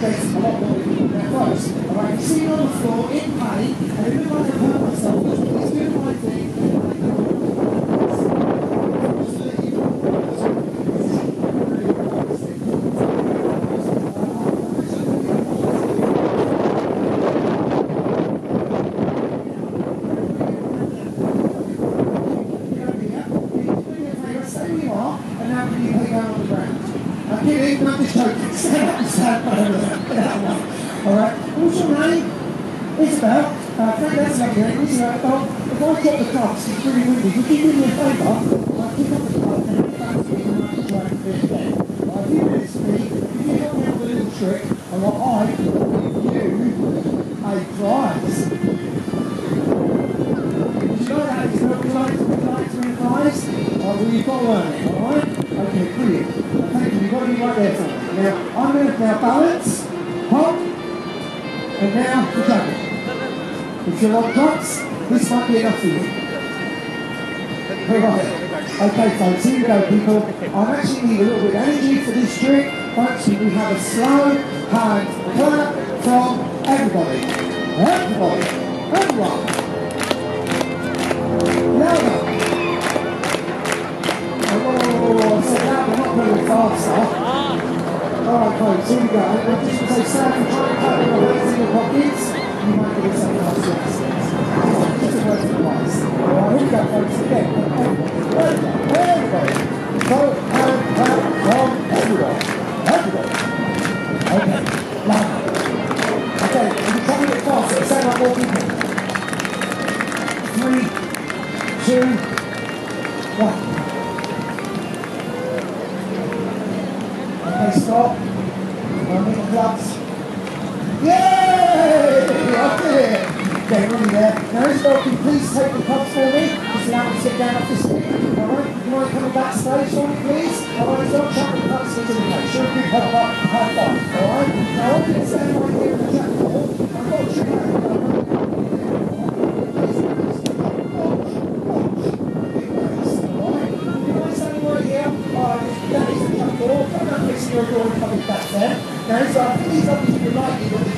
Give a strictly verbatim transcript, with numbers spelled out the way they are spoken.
gets a lot more than their clothes. Alright, you see me on the floor in pain, and it looks like I hurt myself, it's doing the right thing. Alright, what's your name? Isabel. Uh, Frank, that's lovely name. Isabel, well, if I drop the cups, it's really windy. Would you do me a favour? I'll pick up the cup and put back to me and I can try and finish again. I'll give you this me. If you help me out with a little trick, and what I will give you a prize. Would you like that? Would you like, would you like to win a prize? Uh, well, you've got to earn it, alright? Okay, brilliant. Uh, thank you. You've got to be right there for me. Now, I'm going to now balance, hop, and now the juggle. If you're on drops, this might be enough for you. Right. Okay, folks, here we go, people. I actually need a little bit of energy for this trick. Folks, we have a slow hand clap from everybody. Everybody. Everyone. Louder. Oh, so now we're not very faster. Alright folks, here we go. I'm just going to say, Sam, if you try and cut your hands in your pockets, you might get yourself nice lessons. Just a word of advice. Alright, here we go folks, again. Everybody, everybody. So, hand, hand, from everyone. Everybody. Okay, louder. Okay, if you try a bit faster, sound like more people. Three, two, one. Okay, stop. One little gloves. Yay! I did it! Okay, running there. Now, Isabel, can you please take the cups for me? Just allow me to sit down off the stick. Alright? You mind coming backstage for me, please? Alright, don't chuck the cups into the plate. Show a big high five. High five. Alright? Now, I'm going to stand right here in the jack ball. I've got a trick out. You're going coming back there. Now, so I think these obviously would like you, but